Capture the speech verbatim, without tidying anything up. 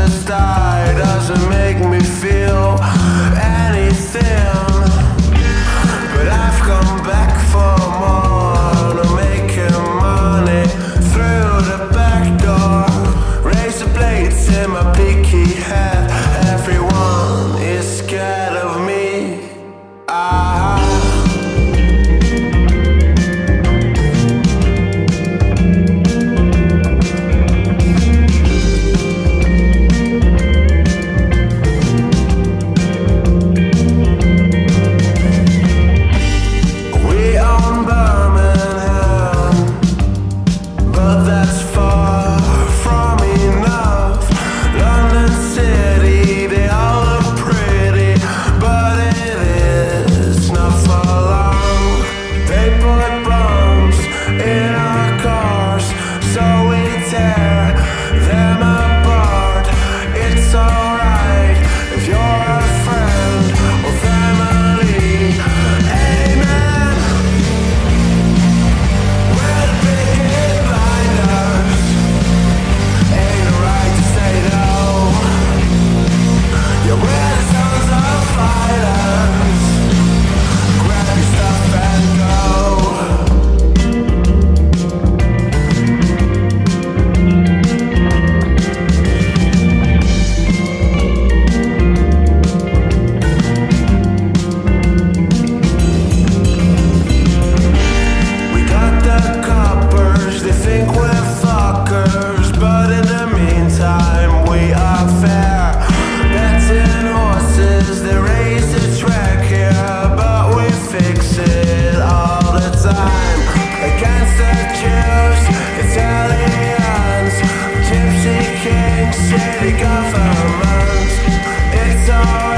just die doesn't make me feel anything. But I've come back for more, no making money through the back door. Razor blades in my picky head, everyone is scared of me. Ah. We own Birmingham, but that's far from enough. London City, they all look pretty, but it is not for long. They put bombs in our cars, so we tear them apart. It's alright if you're a friend or family. Amen. We're the picket blinders. Ain't no right to say no. Yeah, we're the sons of violence. Grab your stuff and go. We got the coppers, they think we're fuckers, but in the meantime we are fair. Betting horses, they raise the track here, but we fix it all the time. Against the Jews, Italians, Gypsy Kings, city governments. It's alright.